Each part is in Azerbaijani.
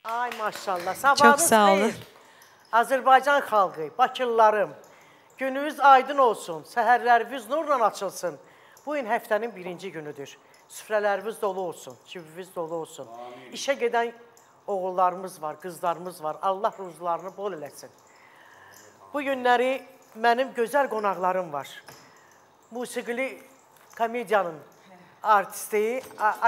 Ay maşallah. Çok Sabahınız sağ olun. xeyir. Azərbaycan xalqı, Bakılılarım, gününüz aydın olsun, səhərləriniz nurla açılsın. Bu gün həftənin birinci günüdür. Süfrələriniz dolu olsun, cibiniz dolu olsun. İşə gedən oğullarımız var, qızlarımız var. Allah ruzularını bol eləsin. Bu günləri mənim gözəl qonaqlarım var. Musiqili komediyanın artisti,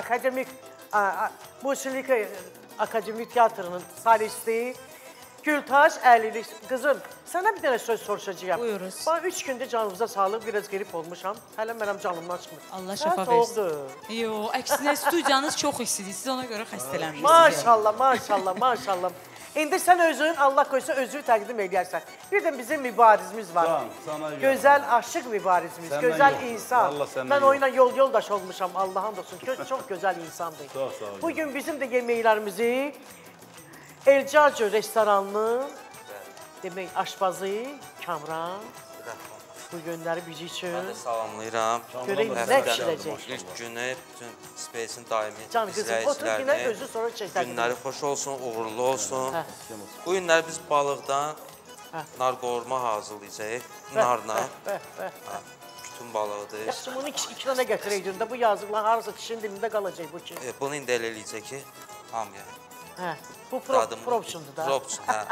musiqili akademik teatrının solisti Gültaş Əlili. Qızım, sənə bir dənə söz soruşacağım. Buyuruz. Bana 3 gündür canınıza sağlıq, biraz grip olmuşam. Hələ mənim canımdan çıxmır. Allah şəfa versin. Yox, əksinə studiyanız çox istidir. Siz ona görə xəstələnmişsiniz. Maşallah, maşallah, maşallah. İndi sən özün, Allah qoysa özünü təqdim edərsən. Bir də bizim mübarizimiz var. Gözəl, aşıq mübarizimiz, gözəl insan. Mən onunla yoldaş olmuşam, Allah'ın olsun. Çox gözəl insandır. Bugün bizim də yeməklərimizi Elcarcı restoranının demək, aşpazı Kamran bu günləri bizi üçün Mən də salamlayıram. Görək nə pişirəcək. İlk günü bütün Space'in daimi Can qızım, otur günə özü sonra çəkək. Günləri xoş olsun, uğurlu olsun. Bu günlər biz balıqdan nar qovurma hazırlayacağıq. Narla. Bütün balığıdır. Yaxşı, bunu iki dənə gətirəydin də bu yazıqlar harasa dişin dilində qalacaq bu ki. Bunu indi elə eləyəcək ki, hamıya. Bu propşundur da. Propşun, hə.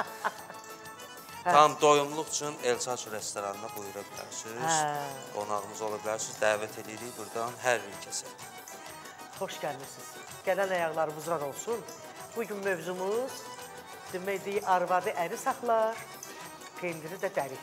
Tam doyumluq üçün Elçaç restoranına buyura bilərsiniz. Qonağımız ola bilərsiniz. Dəvət edirik buradan hər bir kəsə. Xoş gəlmişsiniz. Gələn ayaqlarımız var olsun. Bugün mövzumuz deməkdir, arvadı əri saxlar, pendiri də dəri.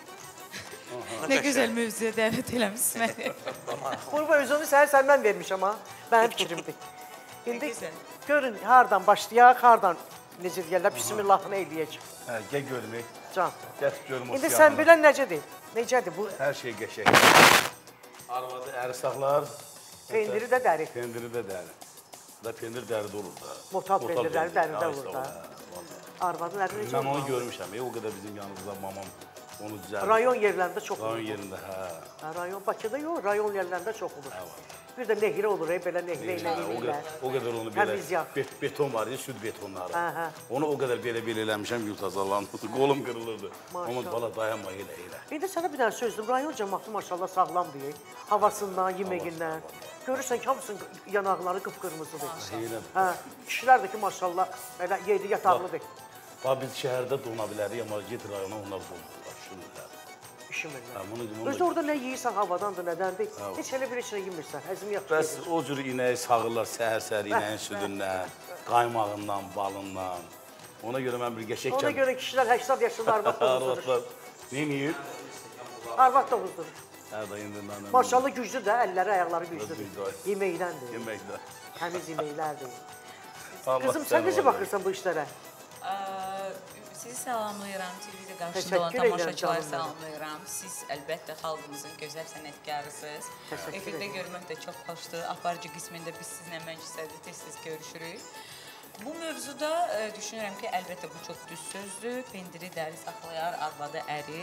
Nə gözəl mövzuya dəvət eləmişsiniz məni. Qurba özünü səndən vermişəm ha. Mənim fikrimdir. İndi görün, hardan başlayaq, hardan necə deyərlər, bismillahını eləyəcək. Gəl görmək. Can. Gəl görüm o İndi sən bilən necədir? Necədir bu? Hər şey qəşəng. Arvadı əri saxlar. Pendiri də dəri. Pendiri də dəri. Da pendir dəridə olur da. Motal pendirləri dəridə olur da. Arvadın əri necə olur? Mən onu görmüşəm. O qədər bizim yanımızda mamam onu düzəldir. Rayon yerlərində çox olur. Rayon yerində, hə. Rayon Bakıda yox, rayon yerlərində çox olur. Bir də nehrə olur, belə nehrə ilə eləyirlər. O qədər onu belə, beton var, süd betonları. Onu o qədər belə eləmişəm, Gültaz Allah'ın, qolum qırılırdı. Ama bala dayanma, elə. İndi sənə bir dənə sözdüm, rayon cəmatı maşallah sağlamdır, havasından, yeməyindən. Görürsən ki, hamısının yanaqları qıpqırmızıdır. Kişilər də ki, maşallah, yedi yataqlıdır. Biz şəhərdə dona bilərik, amma get rayona onlar donurlar, şunurlar. Üşümürlər. Özü orada nə yeyirsən, havadandır, nədəndir? Heç elə bir heç nə yemirsən, həzm yaxşı gedir. Bəs o cür inəyi sağırlar səhər-səhər inəyin südündən, qaymağından, balından. Ona görə mən bir qəşək Ona görə kişilər 80 yaşında arvad doğuzdurur. Ne yiyir? Arvad doğuzdurur. Maşallah güclü də, əlləri, ayaqları güclüdür. Yeməkdəndir. Yeməkdən. Təmiz yeməklərdir. Qızım, sən necə baxırsan bu işlərə? Sizi salamlayıram, televiziya qarşısında olan tamaşaçıları salamlayıram. Siz əlbəttə xalqımızın gözəl sənətkarısınız. Efirdə görmək də çox xoşdur. Aparıcı qismində biz sizinlə Mənchestərdə tez-tez görüşürük. Bu mövzuda düşünürəm ki, əlbəttə bu çox düz sözdür. Pendiri dəri saxlayar, arvadı əri.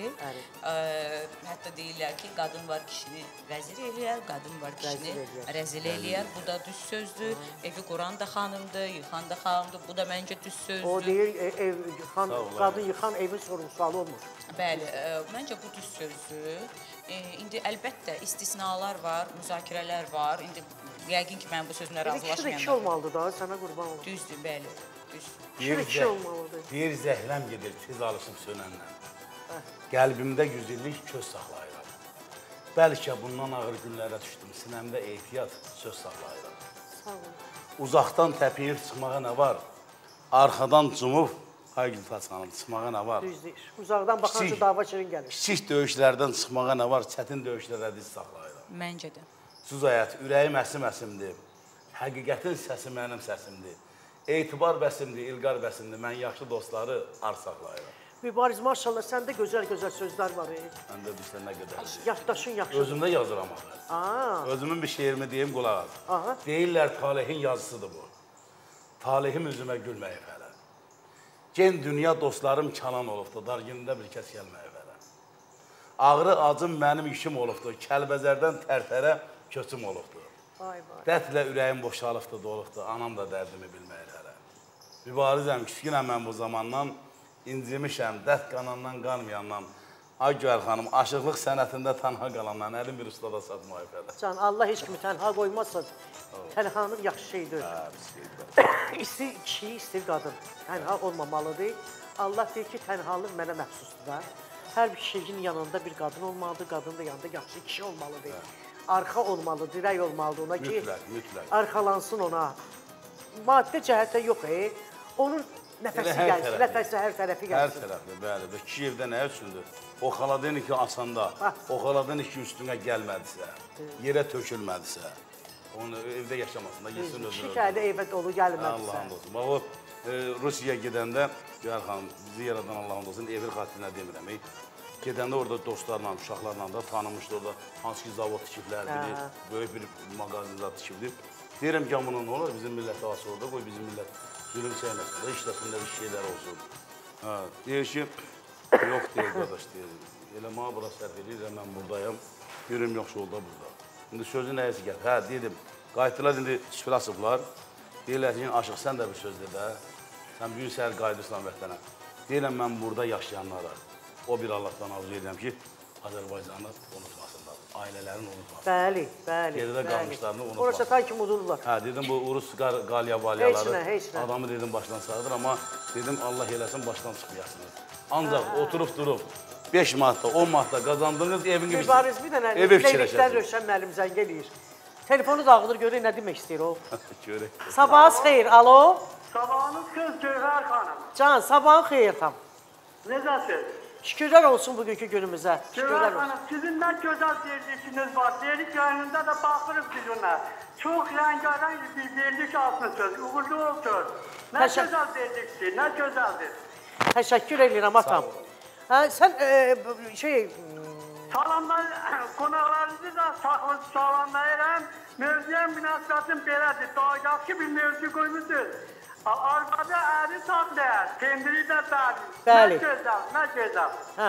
Hətta deyirlər ki, qadın var kişini vəzir eləyər, qadın var kişini rəzil eləyər. Bu da düz sözdür. Evi quran da xanımdır, yıxan da xanımdır. Bu da məncə düz sözdür. O deyir, qadın yıxan evin sorumlusu olmur. Bəli, məncə bu düz sözdür. İndi əlbəttə istisnalar var, müzakirələr var. İndi yəqin ki, mən bu sözümlə razılaşmayam. Kişi də kişi olmalıdır da, sənə qurban olur. Düzdür, bəli, düzdür. Kişi də kişi olmalıdır. Deyir, zəhləm gedir, tez alışıb sönəndən. Qəlbimdə güzillik köz saxlayıram. Bəlkə bundan ağır günlərə düşdüm, sinəmdə ehtiyat söz saxlayıram. Sağ olun. Uzaqdan təpiyib çıxmağa nə var? Arxadan cumub, hay Gültaç xanım, çıxmağa nə var? Düzdür. Uzaqdan baxanca dava şirin gəlir. Kiçik döyüşlərdən çıxmağa nə var? Çətin döyüşlərə diz saxlayıram. Məncə də. Suzayət, ürəyim əsim-əsimdir. Həqiqətin səsi mənim səsimdir. Etibar bəsimdir, ilqar bəsimdir. Mən yaxşı dostları ar saxlayıram. Mübariz, maşallah, səndə gözəl-gözəl sözlər var. Məndə bilsən nə qədər. Yaddaşın yaxşıdır. Özümdə yazıram axı. Özümün bir şeirimi deyim, qulaq az. Deyirlər, talehin yazısıdır bu. Talihim üzümə gülməyib hələ. Gen dünya dostlarım kalan olubdur, dar günündə bir kəs gəlməyib hələ. Ağrı acım mənim işim olubdur, Kəlbəzərdən tərtərə köçüm olubdur. Dərdlə ürəyim boşalıbdır, doluqdur, anam da dərdimi bilməyir hələ. Mübarizəm, küskünəm mən bu zamandan, incimişəm, dərd qanandan, qalmayandan. Ay Göyər xanım, aşıqlıq sənətində tənha qalandan, əlim bir ustada satmayıb hələ. Can, Allah heç kimi tənha qoymazsa, tənhanın yaxşı şeydir. İstir kişi, istir qadın. Tənha olmamalıdır. Allah deyir ki, tənhalıq mənə məxsusdur da. Hər bir kişinin yanında bir qadın olmalıdır, qadın da yanında yaxşı kişi olmalıdır. Arxa olmalıdır, dirək olmalıdır ona ki, arxalansın ona. Maddə cəhətdə yox, onun nəfəsi gəlsin, nəfəsi hər tərəfi gəlsin. Hər tərəfi, bəli. Və kişi evdə nə üçündür? O xaladın ki asanda, o xaladın ki üstünə gəlmədisə, yerə tökülmədisə, onu evdə yaşamasında yesin özünü. Kişi kədə evə dolu gəlmədisə. Allah'ın olsun. Bax o Rusiyaya gedəndə, Göyər xanım, bizi yaradan Allah'ın olsun, evin xatirinə demirəm. Gedəndə orada dostlarla, uşaqlarla da tanımışdı orada, hansı ki zavod tikiblər, böyük bir mağazında tikibdir. Deyirəm ki, bunun olur, bizim millət havası orada, qoy bizim millət zülüm sevməsin də, işləsinlər, iş şeylər olsun. Deyir ki, yox deyir, qardaş deyir, elə mənə bura sərf edir, mən buradayım, görüm yoxsa olda burada. İndi sözü nəyəsi gəl? Hə, dedim, qayıtdılar, indi süfrə asıblar, deyirlər ki, aşıq sən də bir söz de də, sən büyük səhər qayıdırsan vətənə. Deyirəm, mən burada yaşayanlara, o bir Allah'tan arzu edirəm ki, Azərbaycanı unutmasınlar, ailələrini unutmasınlar. Bəli, bəli. Geride qalmışlarını unutmasınlar. Orası tan kimi udurlar. Hə, dedim, bu Urus qalya-balyaları Heç nə. adamı dedim başdan sağdır, amma dedim, Allah eləsin başdan çıxmayasınız. Ancaq oturub durub 5 manatda, 10 manatda qazandığınız evin gibi Mübariz bir dənə Leylikdən Rövşən müəllim zəng eləyir. Telefonu dağılır, görək nə demək istəyir o. Görək. Sabahınız xeyir, alo. Sabahınız kız Gövhər xanım. Can, sabahın xeyir tam. Necəsiz? Şükürlər olsun bugünkü günümüzə. Gövhər Şükürlər olsun. xanım, sizin nə gözəl verdiğiniz var. Verdik yayınında da baxırıq sizinlə. Çox rəngarəng bir verdik alsınız. Uğurlu olsun. Nə gözəl verdikdir, nə gözəldir. Təşəkkür edirəm atam. Hə, sən Qonaqlarınızı da salamlayıram. Mövzuya münasibətim belədir. Daha yaxşı bir mövzu qoymuşsunuz. Arvada əri saxlayır, pendiri də bəli. Nə gözəl, nə gözəl. Hə.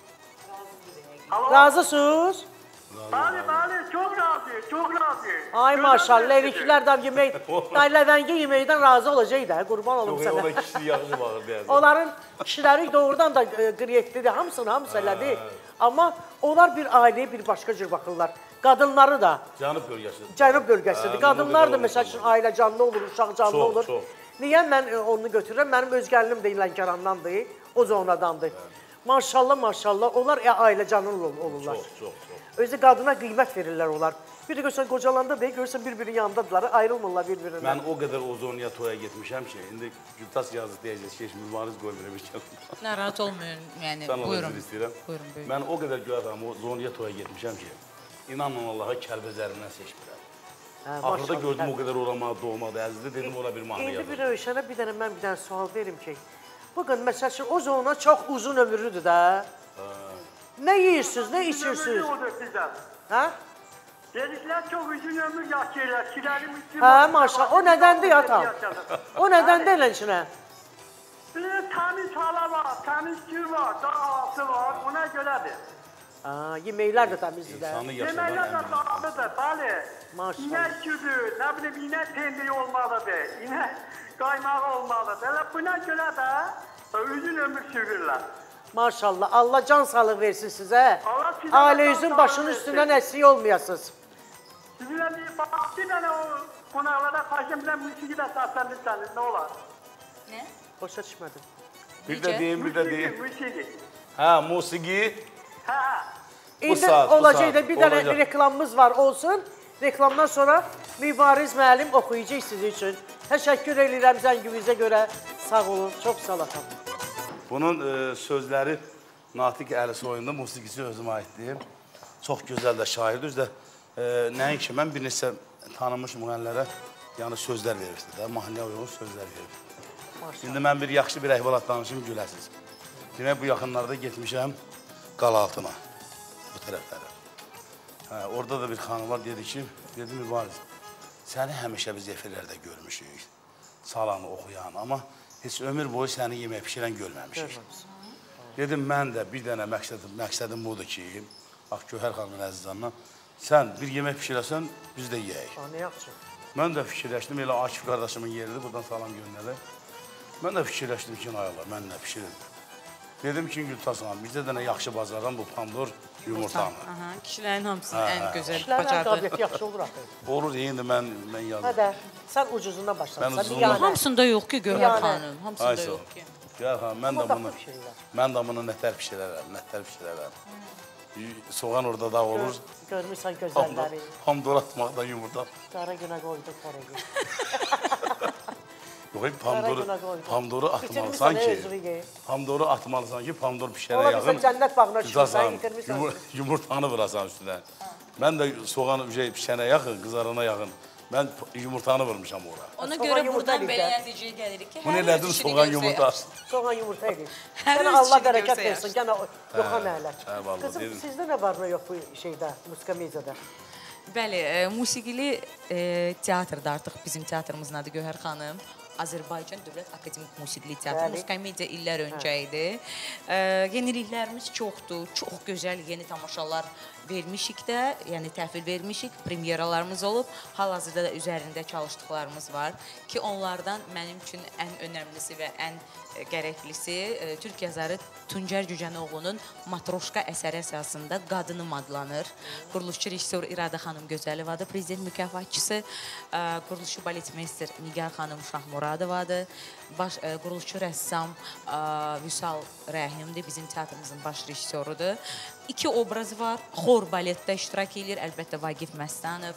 Alo? Razısınız? Bəli, bəli, çox razıyıq, çox razıyıq. Ay maşallah, Leyliklərdən yemək, Ləvəngi yeməkdən razı olacaq da, qurban olum sənə. Yox, kişi yaxşı baxır deyəsən. Onların kişiləri doğrudan da qriyyətlidir, hamısı elədi. Amma onlar bir ailəyə bir başqa cür baxırlar. Qadınları da. Cənub bölgəsidir. Cənub bölgəsidir. Qadınlar da məsəl üçün ailə canlı olur, uşaq canlı olur. Çox. Niyə mən onu götürürəm? Mənim öz gəlinim də Lənkərandandır, o zonadandır. Maşallah, maşallah, onlar ailə canlı olurlar. Çox. Özü qadına qiymət verirlər onlar. Bir də görsən qocalanda deyil, görsən bir-birinin yanındadılar, ayrılmırlar bir-birindən. Mən o qədər o zonaya toya getmişəm ki, indi Gültas yazı deyəcək ki, mübariz qoymuram. Narahat olmayın, yəni buyurun. Buyurun, buyurun. Mən o qədər görürəm, o zonaya toya getmişəm ki, inanın Allaha Kəlbəzərindən seçmirəm. Axırda gördüm o qədər orama doğmadı, əzizdə dedim ona bir mahnı yazdım. İndi bir Rövşənə bir dənə sual verim ki, bugün məsəl üçün o zona çox uzun ömürlüdür də. Nə yeyirsiniz, nə içirsiniz? Hə? Dediklər çox uzun ömür yaşayırlar, kilərim üçün... Hə, maşallah, o nədəndir ya tam? O nədəndir elə içinə? Bir təmiz hala var, təmiz gül var, dağ altı var, ona görədir. Yeməklər də təmizdir də. Yeməklər də dağlıdır, bəli. Maşallah. İnək güdü, nə bilim, inək pendiri olmalıdır, inək qaymağı olmalıdır. Elə buna görə də uzun ömür sürürlər. Maşallah, Allah can sağlıq versin sizə. Ailənizin başının üstündən əsik olmayasınız. Sizinlə bir dənə o qonaqlara xaşım bilən musiqi də səsləndirsəniz, nə olar? Nə? Başa düşmədim. Bir də deyim. Musiqi. Hə, musiqi. Hə. İndi olacaq da bir dənə reklamımız var, olsun. Reklamdan sonra Mübariz müəllim oxuyacaq sizin üçün. Təşəkkür edirəm zəngimizə görə. Sağ olun, çox sağ olun. Bunun sözləri Natiq Əlisoyunda, musiqisi özümə aiddir. Çox gözəl də şairdir. Özdə nəinki mən bir neçə tanınmış müğənnilərə yəni sözlər verirdi də, mahnıya uyğun sözlər verir. İndi mən bir yaxşı bir əhvalat danışım, güləsiz. Demək, bu yaxınlarda getmişəm Qalaltına, bu tərəflərə. Orada da bir xanım var, dedi ki, dedi Mübariz, səni həmişə biz efirlərdə görmüşük, salamı oxuyan, amma heç ömür boyu səni yemək pişirən görməmişik. Dedim, mən də bir dənə məqsədim budur ki, bax, Gövhər xanımın əzizandan, sən bir yemək pişirəsən, biz də yeyək. Ne yaxşı? Mən də fikirləşdim, elə Akif qardaşımın yeridir, buradan salam göndərir. Mən də fikirləşdim ki, ayala, mən nə pişirim. Dedim ki, Gültasan, bizdə də nə yaxşı bacaran bu pandur yumurtanı. Kişilərin hamısının ən gözəl Kişilərin bacardığı. qabiliyyəti yaxşı olur axı. Olur, indi mən yazdım. Hə də, sən ucuzundan Mən başlamışsan. ucuzundan- Biyanə. Hamısında yox ki, Gövhər Yəni. xanım. Hamısında Ay sağ ol. yox ki. Gəl xanım, Amma dadlı pişirirlər. mən də bunu nətər pişirərəm. Soğan orada da olur. Görmürsən gözəlləri. Pomidor atmaqdan yumurta. Qara günə qoydu xərəgi. Yox, Qara qoydu. pomidoru Bitirmirsən atmalısan ki, özünü ye. pomidoru atmalısan ki, pomidor pişərə Ola yaxın. bilsən cənnət bağına düşürsən, Qızasan, bitirmirsən. yumurtanı vurasan üstünə. Mən də soğan pişənə yaxın, qızarana yaxın. Mən yumurtanı vurmuşam ora. Ona Soğan görə yumurta buradan edir belə də. nəticəyə gəlirik ki, Bunu hər elədim öz işini soğan görsə yumurta. yaxşı. Soğan yumurta edir. Hər Sənə öz Allah işini bərəkət görsə versin, gənə yoxa nəylər. vallahi Qızım, deyirəm. sizdə nə var, nə yox bu şeydə, musiqamediyada? Bəli, musiqili teatrda artıq bizim teatrımızın adı Gövhər xanım. Azərbaycan Dövlət Akademik Musiqili Teatrı. Bəli. Musiqamediya illər öncə idi. Yeniliklərimiz çoxdur, çox gözəl yeni tamaşalar vermişik də, yəni təhvil vermişik, premyeralarımız olub. Hal-hazırda da üzərində çalışdıqlarımız var ki, onlardan mənim üçün ən önəmlisi və ən gərəklisi Türk yazarı Tuncər Cücənoğlu'nun Matroşka əsəri əsasında Qadınım adlanır. Quruluşçu rejissor İradə xanım Gözəlivadır, prezident mükafatçısı quruluşçu baletmeyster Nigar xanım Şahmuradovadır, quruluşçu rəssam Vüsal Rəhimdir, bizim teatrımızın baş rejissorudur. İki obrazı var, xor baletdə iştirak edir, əlbəttə Vagif Məstanov,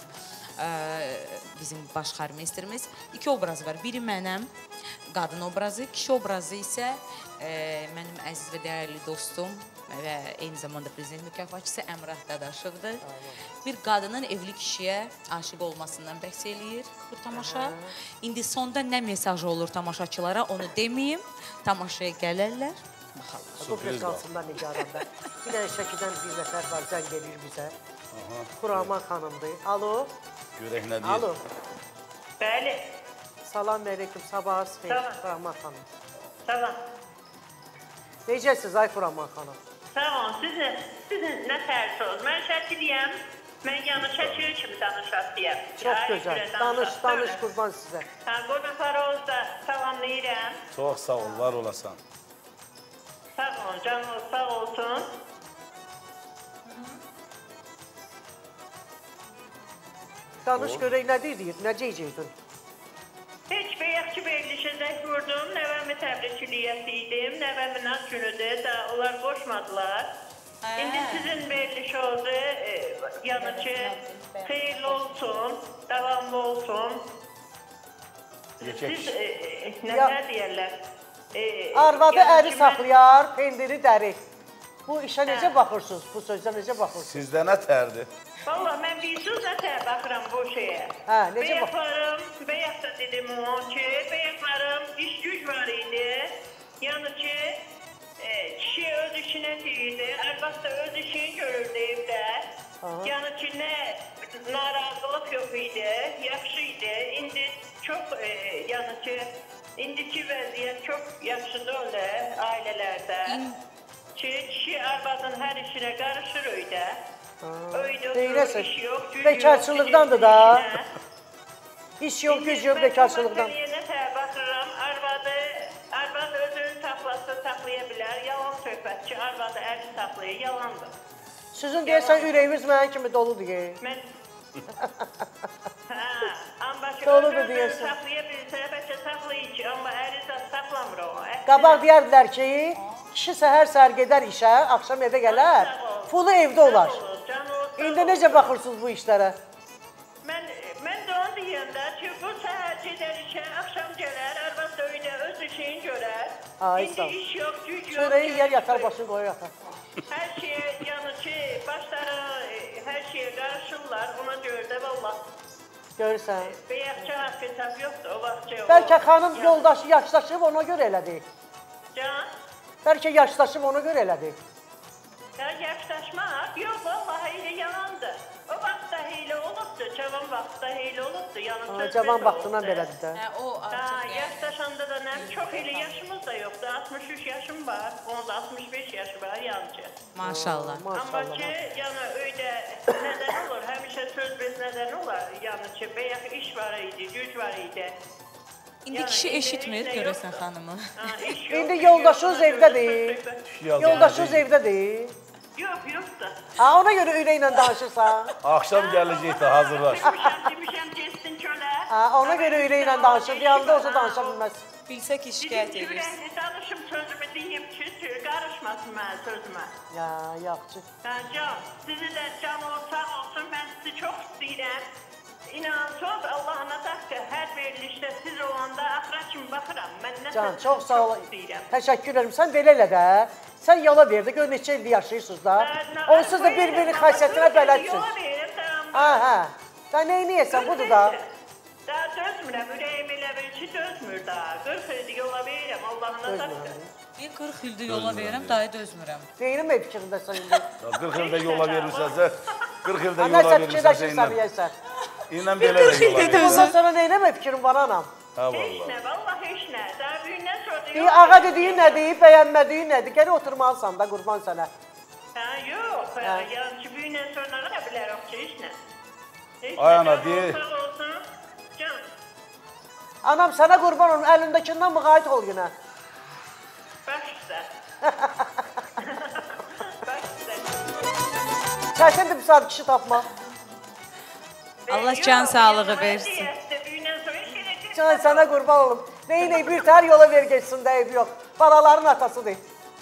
bizim baş xormesterimiz. İki obrazı var, biri mənəm, qadın obrazı, kişi obrazı isə mənim əziz və dəyərli dostum və eyni zamanda prezident mükafatçısı Əmrah Dadaşovdur. Bir qadının evli kişiyə aşiq olmasından bəhs eləyir bu tamaşa. İndi sonda nə mesaj olur tamaşaçılara onu deməyim, tamaşaya gələrlər. Bu frekansından nigaranda. Bir dənə Şəkidən bir nəfər var, zəng gelir bizə. Xuraman xanımdır. Alo. Görək nə deyir. Alo. Bəli, Salam aleyküm, sabahınız xeyir. Salam. Xuraman xanım. tamam. Necəsiz ay Xuraman xanım? Sağ olun, sizin nə tərsiniz? Mən Şəkiliyəm, mən yanı Şəkili kimi danışasıyam. Çox gözəl. Danış qurban sizə. Qurban Faroz da salamlayıram. Çox sağ ol, var olasan. Sağ olun, canınız sağ olsun. Danış görək nə deyir, nə deyəcəkdin? Heç bəyək ki, verilişə zəng vurdum, nəvəmi təbrikçiliyyəsi idim, nəvəmin ad günüdür, da onlar qoşmadılar. İndi sizin veriliş oldu, yəni ki, xeyirli olsun, davamlı olsun. Siz nə deyərlər? Arvadı əri saxlayar, pendiri dəri. Bu işə necə baxırsınız, bu sözdə necə baxırsınız? Sizdə nə tərdir? Valla mən bir sözlə baxıram bu şeyə. Hə, necə Bəyəklarım, bəyək də dedim o ki, bəyəklarım iş güc var idi. Yəni ki, kişi öz işinə deyirdi, əlbət də öz işini görürdü evdə. Yəni ki, nə narazılıq yox idi, yaxşı idi. İndi çox, yəni ki, indiki vəziyyət çox yaxşıdır öyle ailələrdə. Ki, kişi arvadın hər işinə qarışır öydə. Deyirəsən, bekarçılıqdandır da. İş yox, güc yox, bekarçılıqdan. Mən nətə baxıram, arvad özünü saxlasa saxlaya bilər. Yalan söhbət ki, arvadı əli saxlayır, yalandır. Sizin deyəsən ürəyimiz mənə kimi doludur ki. Mən... Amma ki, Doludur özünü deyəsən. saxlaya bilsə, bəlkə saxlayır ki, amma əli saxlamır o. Qabaq deyərdilər ki, kişi səhər gedər işə, axşam evə gələr, pulu evdə olar. İndi necə baxırsınız bu işlərə? Mən də onu deyəndə ki, bu səhər gedər işə, axşam gələr, arvad da öydə öz işini görər. Ay, sağ ol. İndi iş yox, güc yox. Çörəyi yer yatar, başını qoyur yatar. Hər şeyə, yəni ki, başları hər şeyə qarışırlar, ona görə də valla. Görürsən. Bəyəkçə haqq hesab yoxdur, o vaxtca yox. Bəlkə xanım yoldaşı yaşlaşıb ona görə elədi. Can? Bəlkə yaşlaşıb ona görə elədi. Ya yaşlaşmaq? Yox, vallahi elə yalandır. O vaxtda heylə olubdur, cavan vaxtda heylə olubdur. Yəni Cavan vaxtından belədir də. O artıq yaşlaşanda da nə, çox elə yaşımız da yoxdur. 63 yaşım var, onun da 65 yaşı var, yancı. Maşallah. Amma ki, yəni öydə nədən olur, həmişə söz bez nədən olar? Yəni ki, bəyək iş var idi, güc var idi. İndi kişi eşitmir görəsən xanımı. İndi yoldaşınız evdədir. Yoldaşınız evdədir. Yox da. Ha, ona görə ürəklə danışırsan. Akşam gələcəkdir, hazırlaş. Demişəm getsin çölə. Ha, ona görə ürəklə danışır. Yanında olsa danışa bilməz. Bilsə ki, şikayət edirsən. Ürəkli danışım sözümü deyim ki, qarışmasın mənim sözümə. Ya, yaxşı. Can, sizi də can sağ olsun, mən sizi çox istəyirəm. İnan, söz Allah'ına da hər verilişdə siz olanda axıra kimi baxıram. Mən nə Can, çox sağ ol. istəyirəm. Təşəkkür ederim. Sən belə elə də. Sən yola ver də, gör neçə ildir yaşayırsınız da. Onsuz da bir-birinin xasiyyətinə bələdsiniz. Yola verim, Ha, hə. Sən neyniyəsən, budur da. Daha dözmürəm, ürəyim elə bir ki, dözmür da. 40 ildir yola verirəm, Allah'ına da. Bir 40 ildir yola verirəm, dayı dözmürəm. Neyinmə fikrindəsən indi? 40 ildə yola verirsənsə, 40 ildə Ha, yola nəsə verirsənsə fikirləşirsən, yəysən. İnən belə də yola verirsən. Ondan sonra neynəmə fikrin var, anam? Ha, Heç vallahi. nə, vallahi heç nə. Daha büyündən sonra İyi, ağa dediyin nədir, bəyənmədiyin nədir? Gəl oturmalısan da, qurban sənə. Ha, yox, yəni ki, büyündən sonra nə bilərəm ki, heç nə. Heç Ay nə, ana, can deyir. sağ olsun. Can, Anam, sənə qurban olun, əlindekindən müqayət ol yenə. baş üstə. Baş üstə. Çətindir bir saat kişi tapmaq. Allah Yox, can sağlığı yəni, versin. vəziyyətdə büyündən sonra heç elə Can, sənə qurban olum. Neynək, bir tər yola ver geçsin deyib, yox. Balaların atasıdır.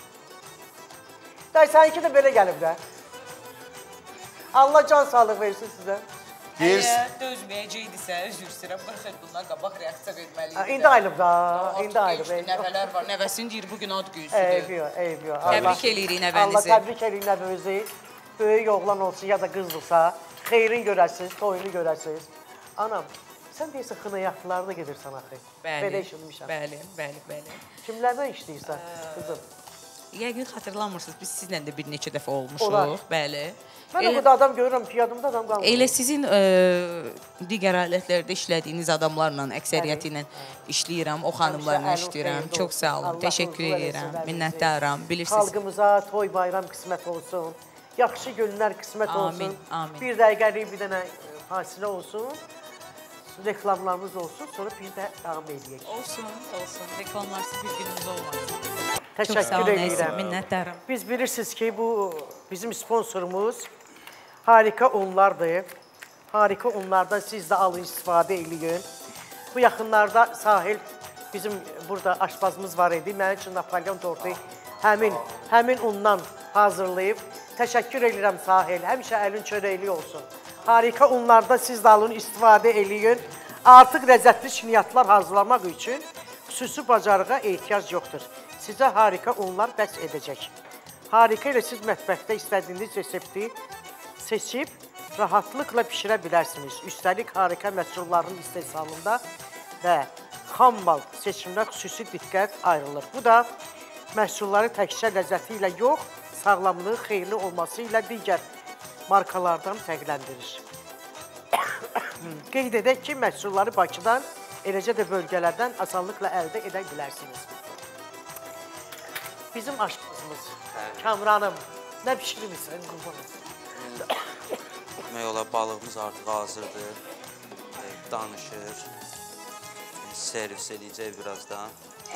Day, səninki də belə gəlib də. Allah can sağlıq versin sizə. Əgər dözməyəcəkdisə, üzr istəyirəm, 40 il bundan qabaq reaksiya verməliydi. İndi ayılıb da, indi ayılıb. Nəvələr var, nəvəsini deyir, bugün ad Eyb günüdür. yox, eyb yox. Təbrik eləyirik Allah nəvənizi. təbrik eləyin nəvənizi. Böyük oğlan olsun ya da qızdırsa, xeyrin görəsiniz, toyunu görəsiniz. Anam, sən deyirsən xınayaqlıları da gedirsən axı. Belə Bəli, eşitmişəm. bəli. Kimlərdən işləyirsən, qızım? Yəqin xatırlamırsınız, biz sizlə də bir neçə dəfə Olar. olmuşuq, bəli. Mən o qədər adam görürəm ki, yadımda adam qalmır. Elə sizin digər alətlərdə işlədiyiniz adamlarla, əksəriyyəti ilə işləyirəm, o xanımlarla Həmişə işləyirəm. əlin Çox xeyirdə sağ olsun. olun, Allah təşəkkür huzur edirəm, eləsin minnətdaram. Bilirsiniz, Xalqımıza toy bayram qismət olsun. Yaxşı günlər qismət Amin, olsun. amin. Bir dəqiqəlik bir dənə fasilə olsun. Reklamlarımız olsun, sonra bir də davam edəyək. olsun, reklamlarsız bir günümüz olmaz. Çox sağ Təşəkkür olun, edirəm. minnətdaram. Biz bilirsiniz ki, bu bizim sponsorumuz Harika Unlardır. Harika Unlardan siz də alın, istifadə eləyin. Bu yaxınlarda Sahil, bizim burada aşpazımız var idi. Mənim üçün Napolyon tortu həmin undan hazırlayıb. Təşəkkür edirəm Sahil. Həmişə əlin çörəkli olsun. Harika Unlardan siz də alın, istifadə eləyin. Artıq ləzzətli şinyatlar hazırlamaq üçün xüsusi bacarığa ehtiyac yoxdur. Sizə harika unlar bəs edəcək. Harika ilə siz mətbəxdə istədiyiniz resepti seçib rahatlıqla bişirə bilərsiniz. Üstəlik harika məhsullarının istehsalında və xam mal seçimində xüsusi diqqət ayrılır. Bu da məhsulları təkcə ləzzəti ilə yox, sağlamlığı xeyirli olması ilə digər markalardan fərqləndirir. Qeyd edək ki, məhsulları Bakıdan, eləcə də bölgələrdən asanlıqla əldə edə bilərsiniz. Bizim aşpazımız, Kamranım, nə pişirmişsən qurbanım? Demək olar, balığımız artıq hazırdır. Danışır. Servis edəcək birazdan.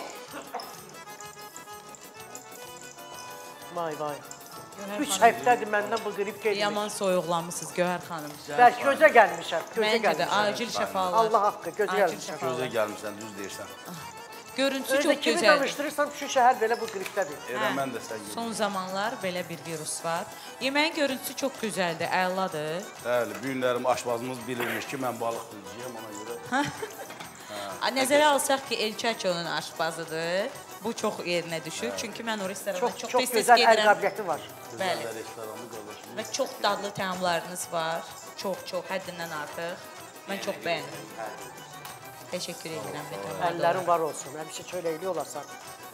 Vay vay. 3 həftədir məndən bu qrip gelmiş. Yaman soyuqlanmışsınız Gövhər xanım. Bəlkə gözə gəlmişəm, gözə Məncə də gəlmişəm. acil şəfalar. Allah haqqı, gözə Acil gəlmişəm. şəfalar. Gözə gəlmirsən, düz deyirsən. Görüntüsü Özdə çox kimi gözəldir. danışdırırsam şu şəhər belə bu qripdədir. Elə mən də sən Son zamanlar belə bir virus var. Yeməyin görüntüsü çox gözəldir, əladır. Bəli, bu günlərim aşpazımız bilirmiş ki, mən balıq yiyəcəyəm ona görə. Nəzərə alsaq ki, Elçaçonun aşpazıdır. Bu çox yerinə düşür. Çünki mən o restoranda çox Çox tez-tez gözəl əl gedirəm. qabiliyyəti var. Bəli. Restoranı qardaşım. Və çox dadlı təamlarınız var. Çox, həddindən artıq. Mən çox bəyəndim. Təşəkkür edirəm. Əllərin var olsun. Həmişə çörəkli olarsan.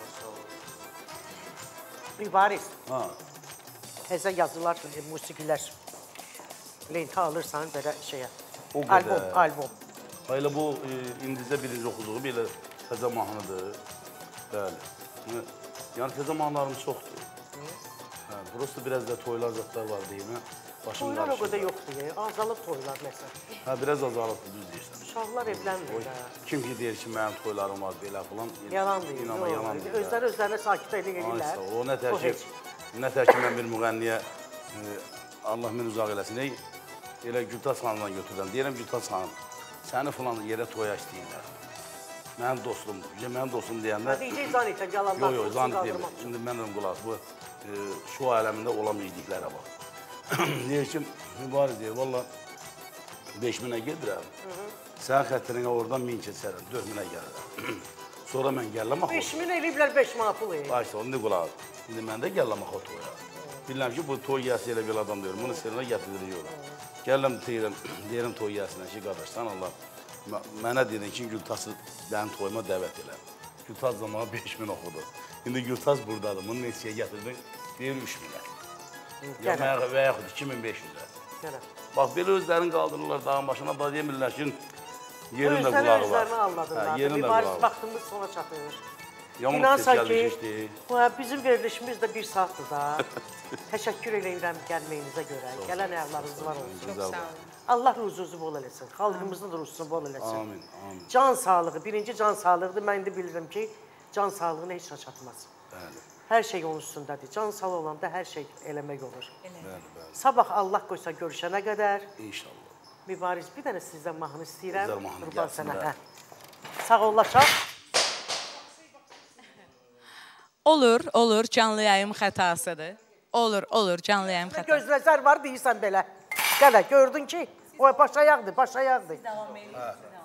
İbaris, Ha. təzə yazılar, musiqilər. Lentə alırsan belə şeyə. O qədər. Albom. Elə bu indicə birinci oxuduğu belə təzə mahnıdır. Bəli. Yəni təzə mahnılarım çoxdur. Hə, burası biraz da toylar zətlər var deyim. Başım Toylar o qarışır. qədər yoxdur, azalıb toylar məsələn. Hə, biraz azalıqdır, düz deyirsən. Uşaqlar evlənmir də. Kim ki deyir ki, mənim toylarım var, belə falan. Yalan deyir. İnanma, yalan deyir. Özlərinə sakit edirlər. Aysa, o nə tər ki, mən bir müğənniyə, Allah min uzaq eləsin, elə Gültaz xanımdan götürürəm. Deyirəm, Gültaz xanım, səni falan yerə toya istəyirlər. Mənim dostumdur. Mənim dostum deyəndə... Deyəcək zan etən yalanlar. Yox, zan deyirəm. İndi mənəm qulaq, bu şu aləmində olan bildiklərə bax. Deyir ki, mübarək deyir, valla 5000-ə gedirəm. Sən xətrinə oradan 1000 keçərəm, 4000-ə gəlirəm. Sonra mən gəlləm axı. 5000 eləyiblər 5 manat pul eləyir. Aysa, indi qulaq. İndi mən də gəlləm axı toya. Bilirəm ki, bu toy gəlsə elə bir adam deyirəm, bunu sirrinə gətiririk. Gəlləm deyirəm toy gəlsinə ki, qardaş, sən Allah, mənə dedin ki, Gültazı mənim toyuma dəvət elə. Gültaz zamanı 5000 oxudu. İndi Gültaz buradadır, bunu neçəyə gətirdin? Deyir 3000-ə. Və yaxud 2500-ə. Bax, belə özlərini qaldırırlar dağın başına, da demirlər ki, yerin də qulağı var. Özlərini anladırlar. Yerin də qulağı var. qulağı var. Vaxtımız sona çatır. İnansan ki, bizim verilişimiz də 1 saatdır da. Təşəkkür edirəm gəlməyinizə görə. Gələn əyarlarınız var olsun. Çox sağ olun. Allah ruzunuzu bol eləsin. Xalqımızın da ruzusunu bol eləsin. Amin, amin. Can sağlığı, birinci can sağlığıdır. Mən indi bilirəm ki, can sağlığına heç nə çatmaz. Hər şey onun üstündədir. Can sağ olanda hər şey eləmək olur. Sabah Allah qoysa görüşənə qədər. İnşallah. Mübariz, bir dənə sizdən mahnı istəyirəm. Gözəl mahnı Qurban gəlsin sənə. də. Sağ olaşaq. Olur, canlı yayım xətasıdır. Olur, canlı yayım xətasıdır. Göz nəzər var deyirsən belə. Gələ, gördün ki, o baş ayaqdır. Davam edin.